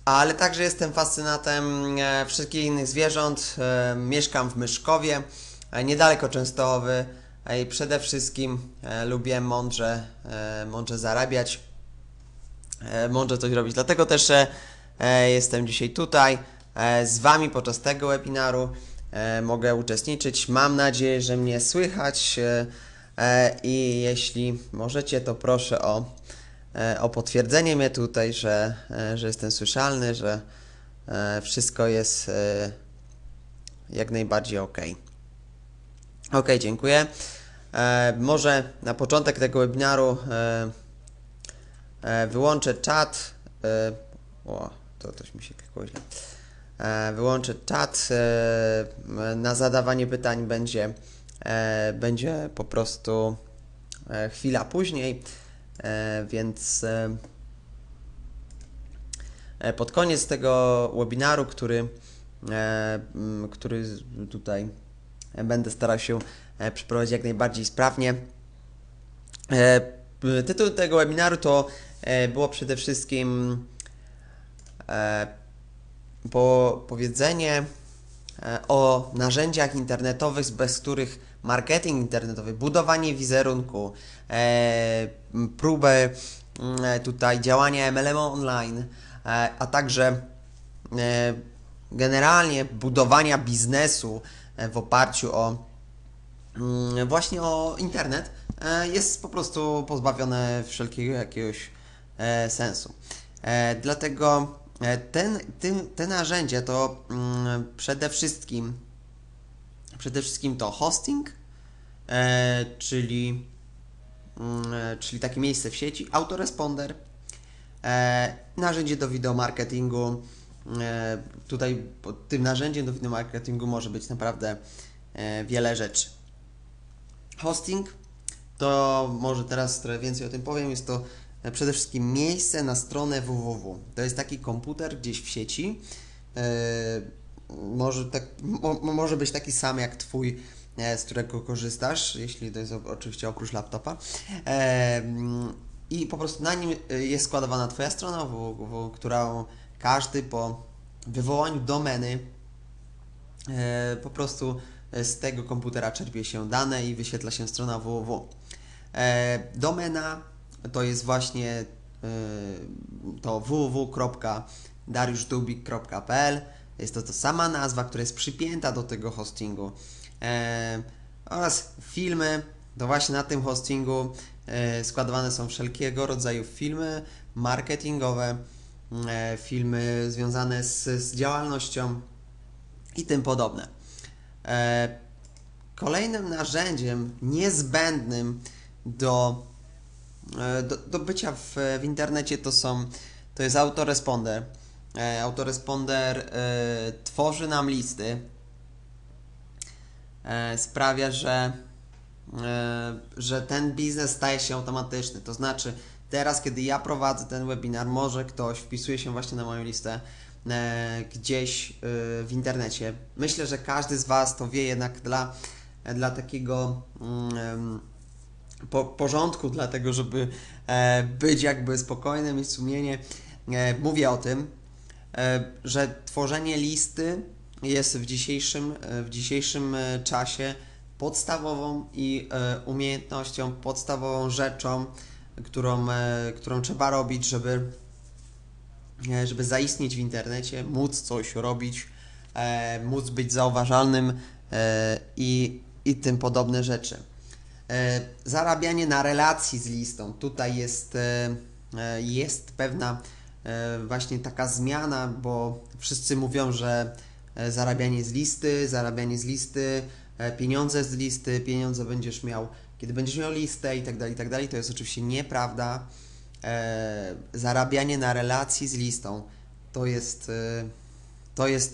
ale także jestem fascynatem wszystkich innych zwierząt. Mieszkam w Myszkowie, niedaleko Częstochowy i przede wszystkim lubię mądrze zarabiać, mądrze coś robić. Dlatego też jestem dzisiaj tutaj z Wami podczas tego webinaru. Mogę uczestniczyć. Mam nadzieję, że mnie słychać i jeśli możecie, to proszę o potwierdzenie mnie tutaj, że jestem słyszalny, że wszystko jest jak najbardziej ok. Ok, dziękuję. Może na początek tego webinaru wyłączę czat. To coś mi się klikło źle. Wyłączę czat. Na zadawanie pytań będzie po prostu chwila później, więc pod koniec tego webinaru, który tutaj będę starał się przeprowadzić jak najbardziej sprawnie. Tytuł tego webinaru to było przede wszystkim powiedzenie o narzędziach internetowych, bez których marketing internetowy, budowanie wizerunku, próbę tutaj działania MLM online, a także generalnie budowania biznesu w oparciu właśnie o internet jest po prostu pozbawione wszelkiego jakiegoś sensu. Dlatego te narzędzia to przede wszystkim to hosting, czyli takie miejsce w sieci, autoresponder, narzędzie do wideomarketingu. Tutaj pod tym narzędziem do wideomarketingu może być naprawdę wiele rzeczy. Hosting to może teraz trochę więcej o tym powiem. Jest to przede wszystkim miejsce na stronę www. To jest taki komputer gdzieś w sieci. Może być taki sam jak Twój, z którego korzystasz, jeśli to jest oczywiście oprócz laptopa. I po prostu na nim jest składowana Twoja strona www, którą każdy po wywołaniu domeny po prostu z tego komputera czerpie się dane i wyświetla się strona www. Domena to jest właśnie to www.dariuszdubik.pl. Jest to sama nazwa, która jest przypięta do tego hostingu. Oraz filmy, to właśnie na tym hostingu składowane są wszelkiego rodzaju filmy marketingowe, filmy związane z działalnością i tym podobne. Kolejnym narzędziem niezbędnym do bycia w internecie to jest autoresponder. Autoresponder tworzy nam listy, sprawia, że ten biznes staje się automatyczny. To znaczy, teraz, kiedy ja prowadzę ten webinar, może ktoś wpisuje się właśnie na moją listę gdzieś w internecie. Myślę, że każdy z Was to wie, jednak dla takiego porządku, dlatego żeby być jakby spokojnym i sumienie, mówię o tym, że tworzenie listy jest w dzisiejszym czasie podstawową i umiejętnością, podstawową rzeczą, którą trzeba robić, żeby zaistnieć w internecie, móc coś robić, móc być zauważalnym i tym podobne rzeczy. Zarabianie na relacji z listą. Tutaj jest pewna właśnie taka zmiana, bo wszyscy mówią, że zarabianie z listy, pieniądze z listy, pieniądze będziesz miał, kiedy będziesz miał listę i tak dalej. To jest oczywiście nieprawda. Zarabianie na relacji z listą to jest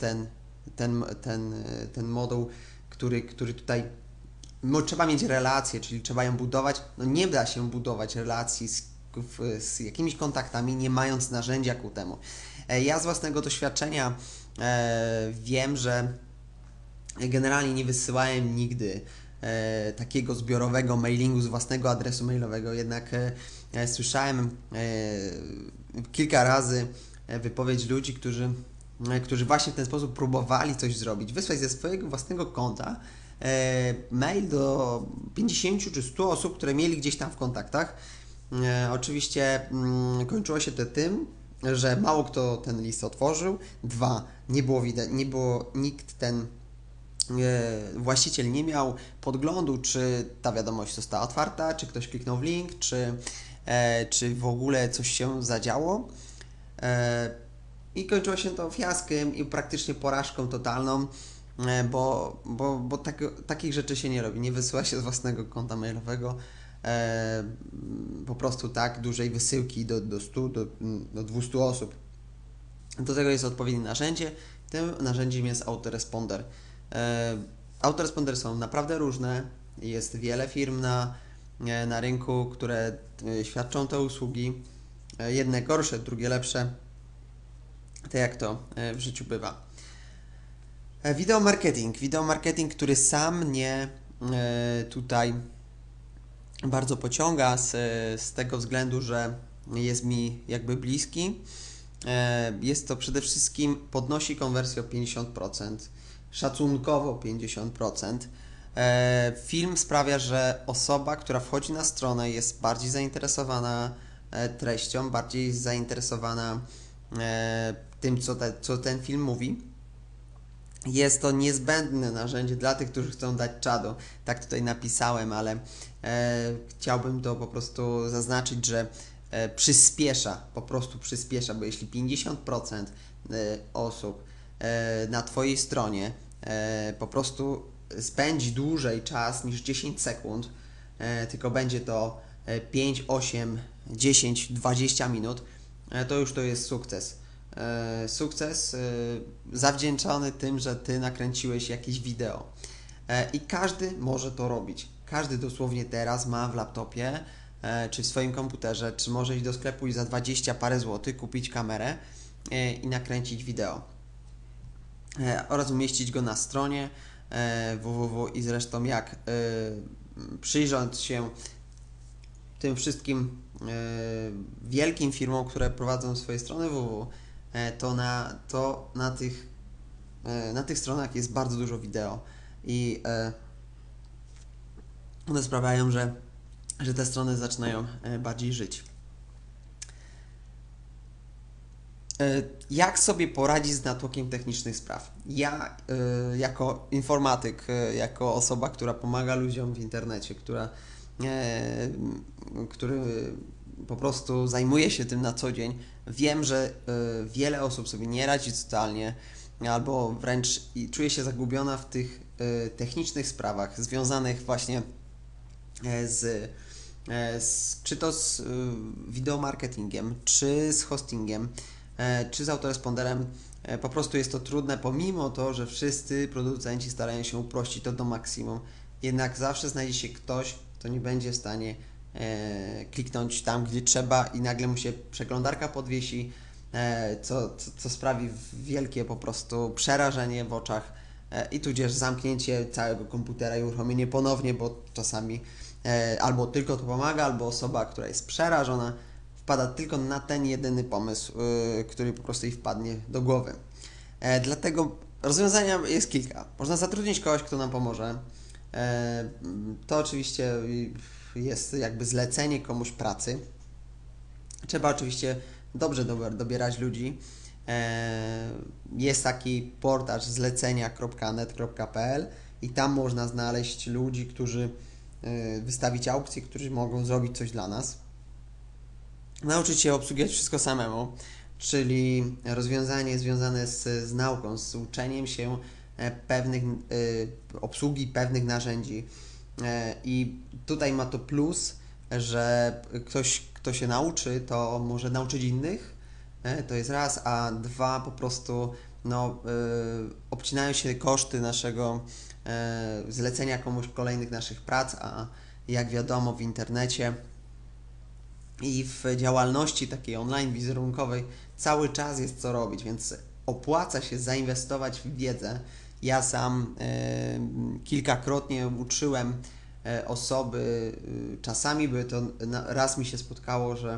ten moduł, który tutaj trzeba mieć relację, czyli trzeba ją budować. No nie da się budować relacji z jakimiś kontaktami, nie mając narzędzia ku temu. Ja z własnego doświadczenia wiem, że generalnie nie wysyłałem nigdy takiego zbiorowego mailingu z własnego adresu mailowego, jednak słyszałem kilka razy wypowiedź ludzi, którzy właśnie w ten sposób próbowali coś zrobić. Wysłać ze swojego własnego konta mail do 50 czy 100 osób, które mieli gdzieś tam w kontaktach. Oczywiście kończyło się to tym, że mało kto ten list otworzył. Dwa, nie było widać, nikt właściciel nie miał podglądu, czy ta wiadomość została otwarta, czy ktoś kliknął w link, czy w ogóle coś się zadziało. I kończyło się to fiaskiem i praktycznie porażką totalną, bo takich rzeczy się nie robi. Nie wysyła się z własnego konta mailowego po prostu tak dużej wysyłki do 100, do 200 osób. Do tego jest odpowiednie narzędzie. Tym narzędziem jest autoresponder. Autorespondery są naprawdę różne. Jest wiele firm na rynku, które świadczą te usługi. Jedne gorsze, drugie lepsze. Tak jak to w życiu bywa. Wideomarketing, który sam mnie tutaj bardzo pociąga z tego względu, że jest mi jakby bliski. Jest to przede wszystkim podnosi konwersję o 50%, szacunkowo 50%. Film sprawia, że osoba, która wchodzi na stronę, jest bardziej zainteresowana treścią, bardziej zainteresowana tym, co ten film mówi. Jest to niezbędne narzędzie dla tych, którzy chcą dać czadu. Tak tutaj napisałem, ale chciałbym to po prostu zaznaczyć, że po prostu przyspiesza, bo jeśli 50% osób na Twojej stronie po prostu spędzi dłużej czas niż 10 sekund, tylko będzie to 5, 8, 10, 20 minut, to jest sukces. Sukces zawdzięczony tym, że Ty nakręciłeś jakieś wideo. I każdy może to robić. Każdy dosłownie teraz ma w laptopie czy w swoim komputerze, czy może iść do sklepu i za 20 parę złotych kupić kamerę i nakręcić wideo. Oraz umieścić go na stronie www i zresztą jak przyjrzeć się tym wszystkim wielkim firmom, które prowadzą swoje strony www, to na tych stronach jest bardzo dużo wideo i one sprawiają, że te strony zaczynają bardziej żyć. Jak sobie poradzić z natłokiem technicznych spraw? Ja jako informatyk, jako osoba, która pomaga ludziom w internecie, który po prostu zajmuje się tym na co dzień, wiem, że wiele osób sobie nie radzi totalnie albo wręcz czuje się zagubiona w tych technicznych sprawach związanych właśnie czy to z wideomarketingiem, czy z hostingiem, czy z autoresponderem. Po prostu jest to trudne, pomimo to, że wszyscy producenci starają się uprościć to do maksimum. Jednak zawsze znajdzie się ktoś, kto nie będzie w stanie kliknąć tam, gdzie trzeba i nagle mu się przeglądarka podwiesi, co sprawi wielkie po prostu przerażenie w oczach i tudzież zamknięcie całego komputera i uruchomienie ponownie, bo czasami albo tylko to pomaga, albo osoba, która jest przerażona, wpada tylko na ten jedyny pomysł, który po prostu jej wpadnie do głowy. Dlatego rozwiązania jest kilka. Można zatrudnić kogoś, kto nam pomoże. To oczywiście jest jakby zlecenie komuś pracy. Trzeba oczywiście dobrze dobierać ludzi. Jest taki portal zlecenia.net.pl i tam można znaleźć ludzi, którzy wystawić aukcje, którzy mogą zrobić coś dla nas. Nauczyć się obsługiwać wszystko samemu, czyli rozwiązanie związane z nauką, z uczeniem się obsługi pewnych narzędzi. I tutaj ma to plus, że ktoś, kto się nauczy, to może nauczyć innych, to jest raz, a dwa po prostu obcinają się koszty naszego zlecenia komuś kolejnych naszych prac, a jak wiadomo w internecie i w działalności takiej online wizerunkowej cały czas jest co robić, więc opłaca się zainwestować w wiedzę. Ja sam kilkakrotnie uczyłem osoby, czasami raz mi się spotkało, że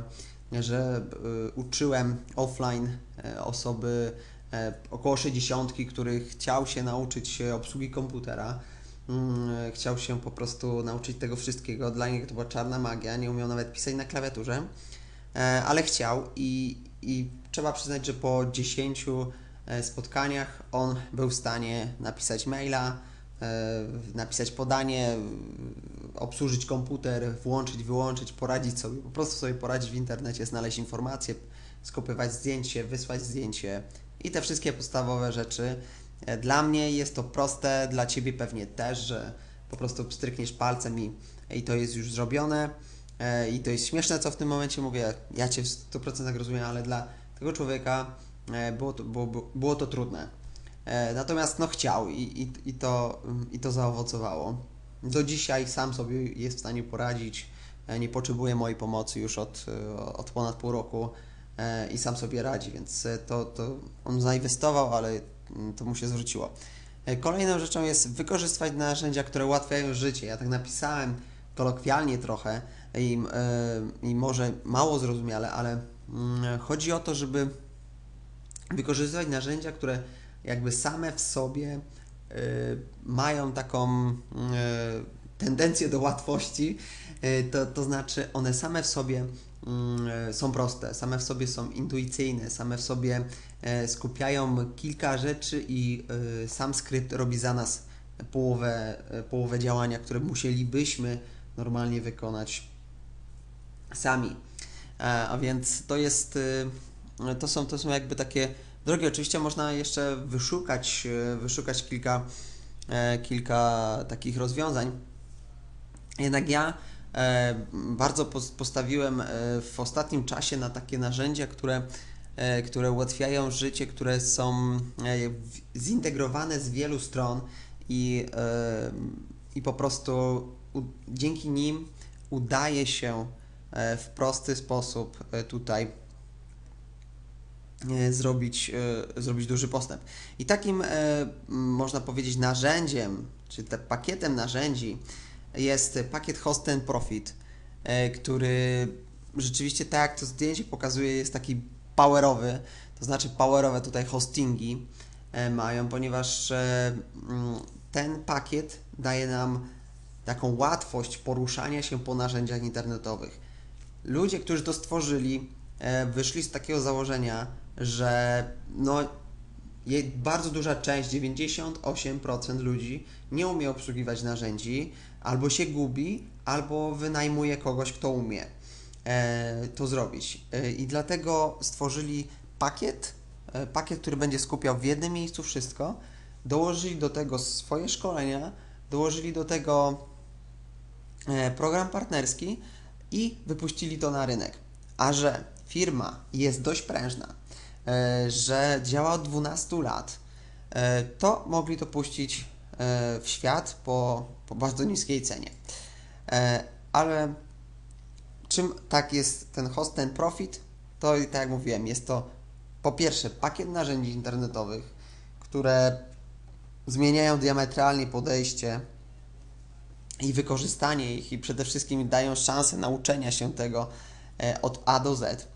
że uczyłem offline osoby około 60, który chciał się nauczyć obsługi komputera. Chciał się po prostu nauczyć tego wszystkiego. Dla niego to była czarna magia, nie umiał nawet pisać na klawiaturze, ale chciał i trzeba przyznać, że po 10 spotkaniach on był w stanie napisać maila, napisać podanie, obsłużyć komputer, włączyć, wyłączyć, poradzić sobie, po prostu sobie poradzić w internecie, znaleźć informacje, skopiować zdjęcie, wysłać zdjęcie i te wszystkie podstawowe rzeczy. Dla mnie jest to proste, dla Ciebie pewnie też, że po prostu strykniesz palcem i to jest już zrobione. I to jest śmieszne, co w tym momencie mówię. Ja Cię w 100% rozumiem, ale dla tego człowieka było to trudne. Natomiast no chciał i to zaowocowało. Do dzisiaj sam sobie jest w stanie poradzić. Nie potrzebuje mojej pomocy już od ponad pół roku i sam sobie radzi, więc to on zainwestował, ale to mu się zwróciło. Kolejną rzeczą jest wykorzystywać narzędzia, które ułatwiają życie. Ja tak napisałem kolokwialnie trochę i może mało zrozumiale, ale chodzi o to, żeby wykorzystywać narzędzia, które jakby same w sobie mają taką tendencję do łatwości, to znaczy one same w sobie są proste, same w sobie są intuicyjne, same w sobie skupiają kilka rzeczy i sam skrypt robi za nas połowę działania, które musielibyśmy normalnie wykonać sami. A więc to są jakby takie drogi. Oczywiście można jeszcze wyszukać kilka takich rozwiązań. Jednak ja bardzo postawiłem w ostatnim czasie na takie narzędzia, które ułatwiają życie, które są zintegrowane z wielu stron i po prostu dzięki nim udaje się w prosty sposób tutaj zrobić duży postęp. I takim można powiedzieć narzędziem, czy pakietem narzędzi jest pakiet Host and Profit, który rzeczywiście, tak jak to zdjęcie pokazuje, jest taki powerowy, to znaczy powerowe tutaj hostingi mają, ponieważ ten pakiet daje nam taką łatwość poruszania się po narzędziach internetowych. Ludzie, którzy to stworzyli, wyszli z takiego założenia, że bardzo duża część, 98% ludzi nie umie obsługiwać narzędzi, albo się gubi, albo wynajmuje kogoś, kto umie to zrobić. I dlatego stworzyli pakiet, który będzie skupiał w jednym miejscu wszystko, dołożyli do tego swoje szkolenia, dołożyli do tego program partnerski i wypuścili to na rynek. A że firma jest dość prężna, że działa od 12 lat, to mogli to puścić w świat po bardzo niskiej cenie. Ale czym tak jest ten Host and Profit? To tak jak mówiłem, jest to po pierwsze pakiet narzędzi internetowych, które zmieniają diametralnie podejście i wykorzystanie ich i przede wszystkim dają szansę nauczenia się tego od A do Z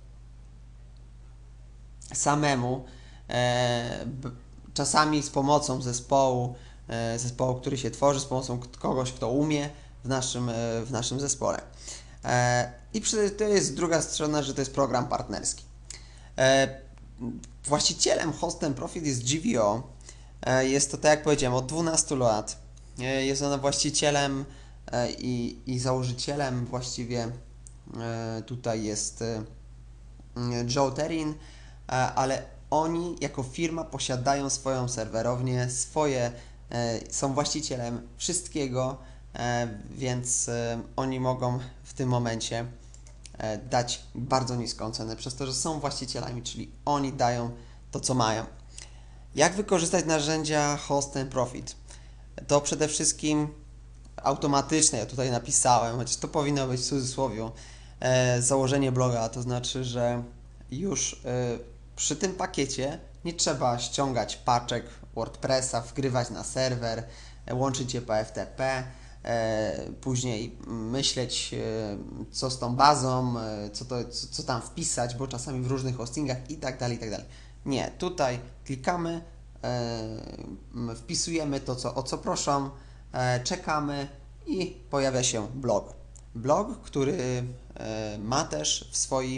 samemu, czasami z pomocą zespołu, który się tworzy, z pomocą kogoś, kto umie w naszym zespole. I to jest druga strona, że to jest program partnerski. Właścicielem Host and Profit jest GVO. Jest to, tak jak powiedziałem, od 12 lat. Jest ona właścicielem i założycielem właściwie. Tutaj jest Joe Terin, ale oni jako firma posiadają swoją serwerownię, są właścicielem wszystkiego, więc oni mogą w tym momencie dać bardzo niską cenę przez to, że są właścicielami, czyli oni dają to, co mają. Jak wykorzystać narzędzia Host and Profit? To przede wszystkim automatyczne, ja tutaj napisałem, chociaż to powinno być w cudzysłowie, założenie bloga, to znaczy, że już przy tym pakiecie nie trzeba ściągać paczek WordPressa, wgrywać na serwer, łączyć je po FTP, później myśleć, co z tą bazą, co tam wpisać, bo czasami w różnych hostingach i tak dalej, i tak dalej. Nie, tutaj klikamy, wpisujemy to, o co proszą, czekamy i pojawia się blog. Blog, który ma też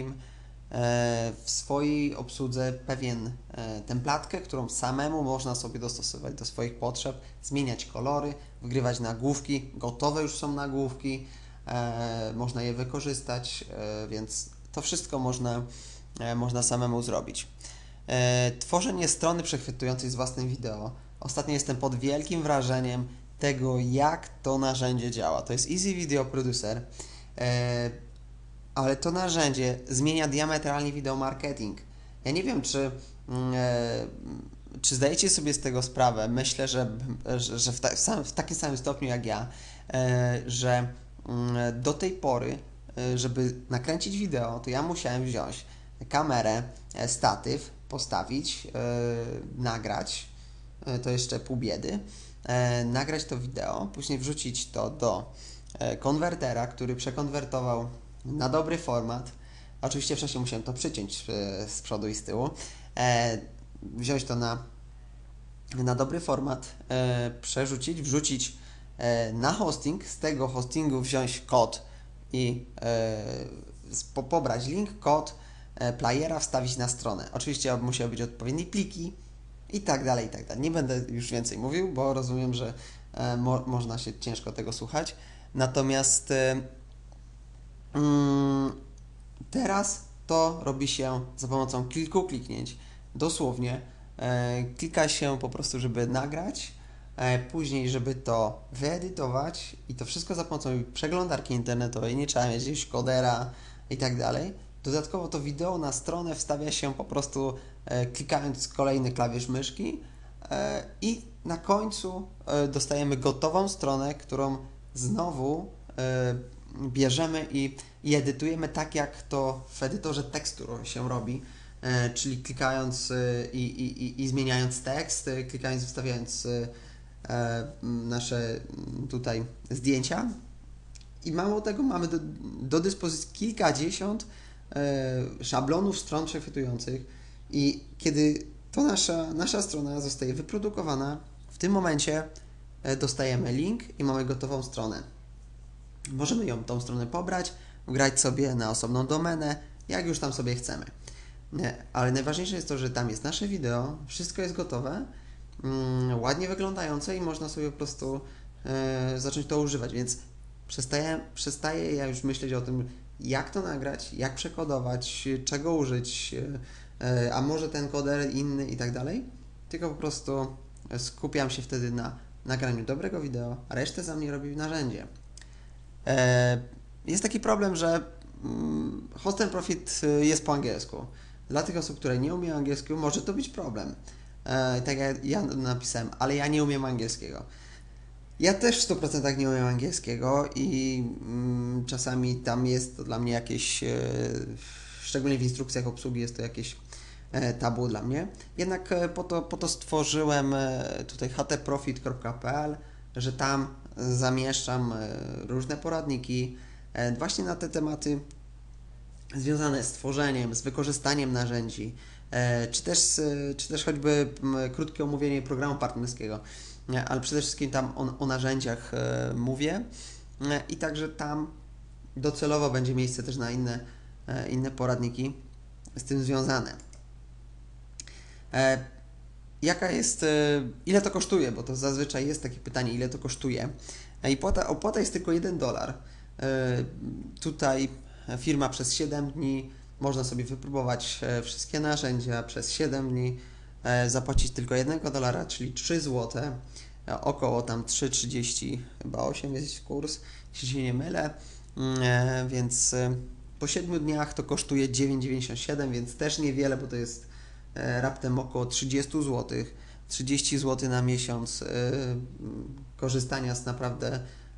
w swojej obsłudze pewien templatkę, którą samemu można sobie dostosować do swoich potrzeb, zmieniać kolory, wgrywać nagłówki, gotowe już są nagłówki, można je wykorzystać, więc to wszystko można samemu zrobić. Tworzenie strony przechwytującej z własnym wideo. Ostatnio jestem pod wielkim wrażeniem tego, jak to narzędzie działa. To jest Easy Video Producer, ale to narzędzie zmienia diametralnie wideo marketing. Ja nie wiem, czy zdajecie sobie z tego sprawę. Myślę, że w takim samym stopniu jak ja, że do tej pory, żeby nakręcić wideo, to ja musiałem wziąć kamerę, statyw, postawić, nagrać, to jeszcze pół biedy, nagrać to wideo, później wrzucić to do konwertera, który przekonwertował na dobry format. Oczywiście wcześniej musiałem to przyciąć z przodu i z tyłu, wziąć to na dobry format, przerzucić, wrzucić na hosting, z tego hostingu wziąć kod i pobrać link, kod playera, wstawić na stronę. Oczywiście musiały być odpowiednie pliki i tak dalej, i tak dalej. Nie będę już więcej mówił, bo rozumiem, że można się ciężko tego słuchać. Natomiast teraz to robi się za pomocą kilku kliknięć. Dosłownie klika się po prostu, żeby nagrać, później, żeby to wyedytować i to wszystko za pomocą przeglądarki internetowej, nie trzeba mieć gdzieś kodera i tak dalej. Dodatkowo to wideo na stronę wstawia się po prostu klikając kolejny klawisz myszki i na końcu dostajemy gotową stronę, którą znowu bierzemy i edytujemy tak, jak to w edytorze tekstu się robi, czyli klikając i zmieniając tekst, klikając, wstawiając nasze tutaj zdjęcia. I mało tego, mamy do dyspozycji kilkadziesiąt szablonów stron przechwytujących i kiedy to nasza strona zostaje wyprodukowana, w tym momencie dostajemy link i mamy gotową stronę. Możemy tą stronę pobrać, wgrać sobie na osobną domenę, jak już tam sobie chcemy. Ale najważniejsze jest to, że tam jest nasze wideo, wszystko jest gotowe, ładnie wyglądające i można sobie po prostu zacząć to używać, więc przestaję ja już myśleć o tym, jak to nagrać, jak przekodować, czego użyć, a może ten koder inny i tak dalej, tylko po prostu skupiam się wtedy na nagraniu dobrego wideo, a resztę za mnie robi narzędzie. Jest taki problem, że Host and Profit jest po angielsku. Dla tych osób, które nie umieją angielskiego, może to być problem. Tak jak ja napisałem, ale ja nie umiem angielskiego. Ja też w 100% nie umiem angielskiego i czasami tam jest to dla mnie jakieś, szczególnie w instrukcjach obsługi jest to jakieś tabu dla mnie. Jednak po to stworzyłem tutaj htprofit.pl, że tam zamieszczam różne poradniki właśnie na te tematy związane z tworzeniem, z wykorzystaniem narzędzi, czy też choćby krótkie omówienie programu partnerskiego, ale przede wszystkim tam o narzędziach mówię i także tam docelowo będzie miejsce też na inne poradniki z tym związane. Ile to kosztuje, bo to zazwyczaj jest takie pytanie, ile to kosztuje. I opłata jest tylko $1. Tutaj firma przez 7 dni, można sobie wypróbować wszystkie narzędzia przez 7 dni, zapłacić tylko $1, czyli 3 zł, około tam 3,30, chyba 8 jest kurs, jeśli się nie mylę, więc po 7 dniach to kosztuje 9,97, więc też niewiele, bo to jest raptem około 30 zł, 30 zł na miesiąc korzystania z naprawdę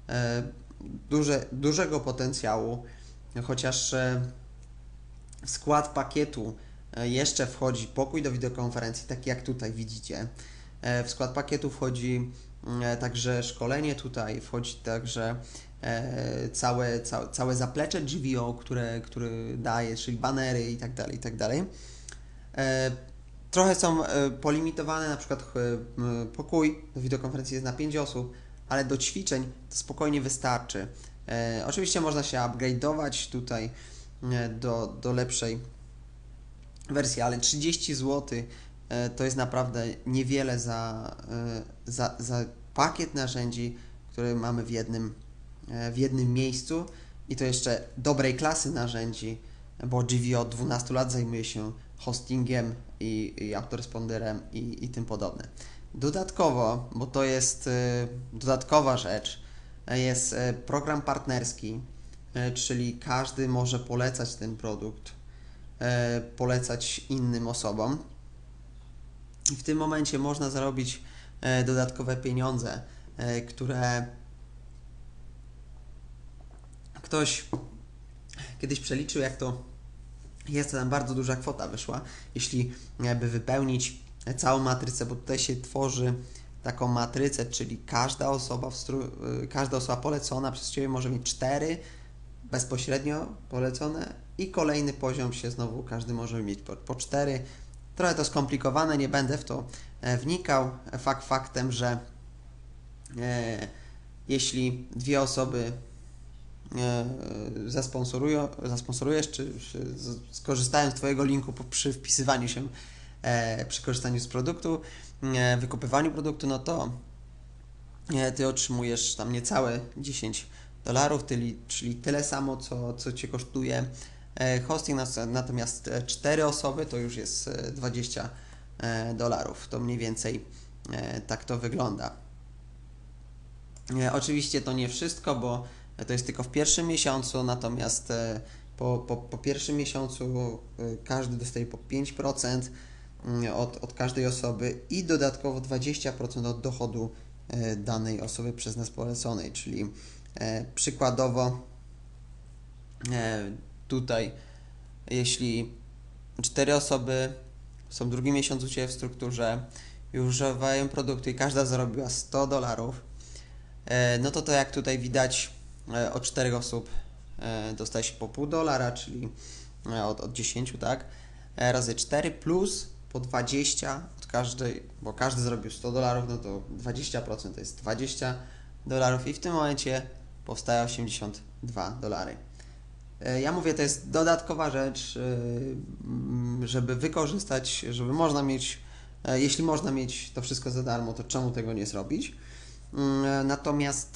dużego potencjału, chociaż w skład pakietu jeszcze wchodzi pokój do wideokonferencji, taki jak tutaj widzicie. W skład pakietu wchodzi także szkolenie tutaj, wchodzi także całe zaplecze GVO, które daje, czyli banery i tak dalej, i tak dalej. Trochę są polimitowane, na przykład pokój do wideokonferencji jest na 5 osób, ale do ćwiczeń to spokojnie wystarczy. Oczywiście można się upgrade'ować tutaj do lepszej wersji, ale 30 zł to jest naprawdę niewiele za pakiet narzędzi, który mamy w jednym miejscu i to jeszcze dobrej klasy narzędzi, bo GVO od 12 lat zajmuje się hostingiem i autoresponderem i tym podobne. Dodatkowo, bo to jest dodatkowa rzecz, jest program partnerski, czyli każdy może polecać ten produkt, polecać innym osobom. I w tym momencie można zarobić dodatkowe pieniądze, które ktoś kiedyś przeliczył, jak to jest, to tam bardzo duża kwota wyszła, jeśli by wypełnić całą matrycę, bo tutaj się tworzy taką matrycę, czyli każda osoba polecona przez Ciebie może mieć 4 bezpośrednio polecone i kolejny poziom się znowu każdy może mieć po 4. Trochę to skomplikowane, nie będę w to wnikał. Fakt faktem, że jeśli 2 osoby zasponsorujesz, czy skorzystają z Twojego linku przy wpisywaniu się, przy korzystaniu z produktu, wykupywaniu produktu, no to Ty otrzymujesz tam niecałe $10, czyli tyle samo, co Cię kosztuje hosting, natomiast 4 osoby to już jest $20. To mniej więcej tak to wygląda. Oczywiście to nie wszystko, bo to jest tylko w pierwszym miesiącu, natomiast po pierwszym miesiącu każdy dostaje po 5% od każdej osoby i dodatkowo 20% od dochodu danej osoby przez nas poleconej, czyli przykładowo tutaj jeśli 4 osoby są drugi miesiąc u Ciebie w strukturze i używają produktu i każda zarobiła $100, no to jak tutaj widać od 4 osób dostaje się po $0,5, czyli od 10, tak? Razy 4 plus po 20 od każdej, bo każdy zrobił $100, no to 20% to jest $20 i w tym momencie powstaje $82. Ja mówię, to jest dodatkowa rzecz, żeby wykorzystać, żeby można mieć, jeśli można mieć to wszystko za darmo, to czemu tego nie zrobić? Natomiast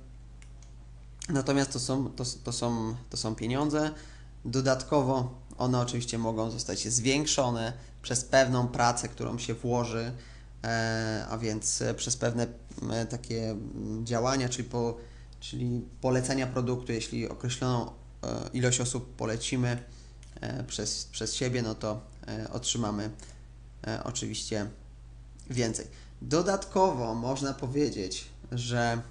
to są pieniądze. Dodatkowo one oczywiście mogą zostać zwiększone przez pewną pracę, którą się włoży, a więc przez pewne takie działania, czyli polecenia produktu. Jeśli określoną ilość osób polecimy przez siebie, no to otrzymamy oczywiście więcej. Dodatkowo można powiedzieć, że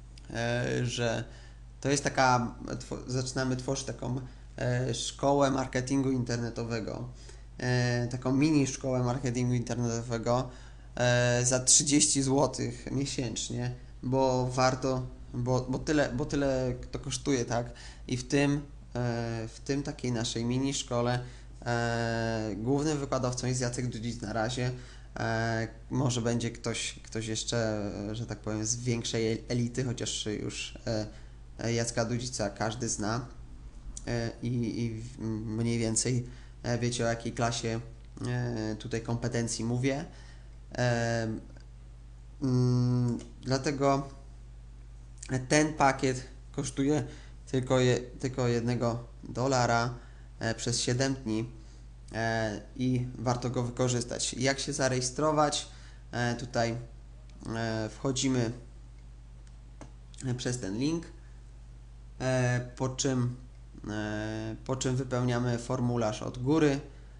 to jest zaczynamy tworzyć taką szkołę marketingu internetowego, taką mini szkołę marketingu internetowego za 30 zł miesięcznie, bo warto, bo tyle to kosztuje, tak? I w tym takiej naszej mini szkole głównym wykładowcą jest Jacek Dudzic na razie. Może będzie ktoś jeszcze, że tak powiem, z większej elity, chociaż już Jacka Dudzica każdy zna i mniej więcej wiecie, o jakiej klasie tutaj kompetencji mówię. Dlatego ten pakiet kosztuje tylko $1 przez 7 dni i warto go wykorzystać. Jak się zarejestrować? Tutaj wchodzimy przez ten link, po czym wypełniamy formularz od góry,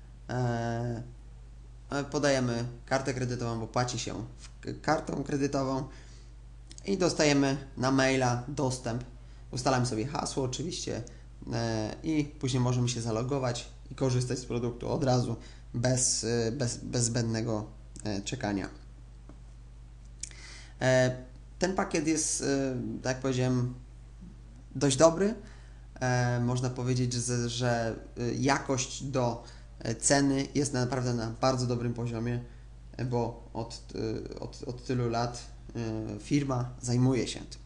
podajemy kartę kredytową, bo płaci się kartą kredytową i dostajemy na maila dostęp. Ustalamy sobie hasło oczywiście i później możemy się zalogować i korzystać z produktu od razu, bez zbędnego czekania. Ten pakiet jest, tak jak powiedziałem, dość dobry. Można powiedzieć, że jakość do ceny jest naprawdę na bardzo dobrym poziomie, bo od tylu lat firma zajmuje się tym.